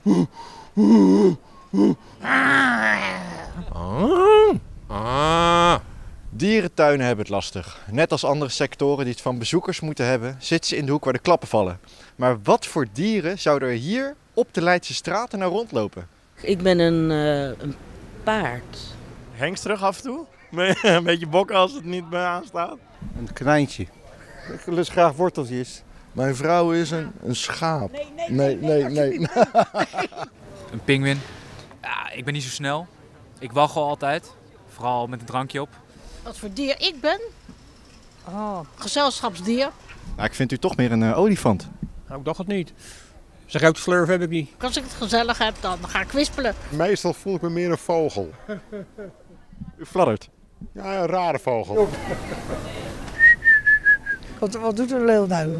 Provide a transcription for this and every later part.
Dierentuinen hebben het lastig. Net als andere sectoren die het van bezoekers moeten hebben, zitten ze in de hoek waar de klappen vallen. Maar wat voor dieren zouden er hier op de Leidse straten nou rondlopen? Ik ben een paard. Hengst terug af en toe. Een beetje bokken als het niet meer aanstaat. Een konijntje. Ik lust graag worteltjes. Mijn vrouw is een schaap. Nee. Een pinguïn. Ja, ik ben niet zo snel. Ik waggel altijd. Vooral met een drankje op. Wat voor dier ik ben? Gezelschapsdier. Nou, ik vind u toch meer een olifant. Nou, ik dacht het niet. Zo'n grote slurf heb ik niet. Als ik het gezellig heb, dan ga ik kwispelen. Meestal voel ik me meer een vogel. U fladdert. Ja, een rare vogel. Wat doet een leeuw nou?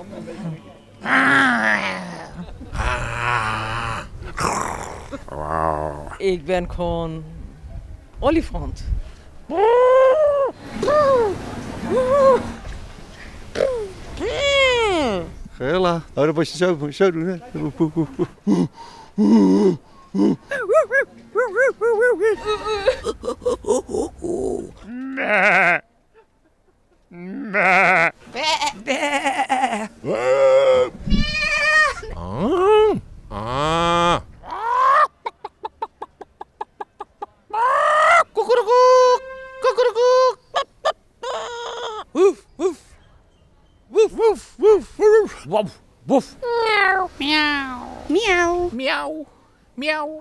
Ik ben gewoon olifant. Gorilla. Oh, dat moet je zo doen, hè? Woef. Miauw. Miauw. Miauw. Miauw.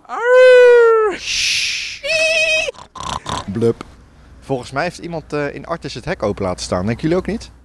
Blub. Volgens mij heeft iemand in Artis het hek open laten staan. Denken jullie ook niet?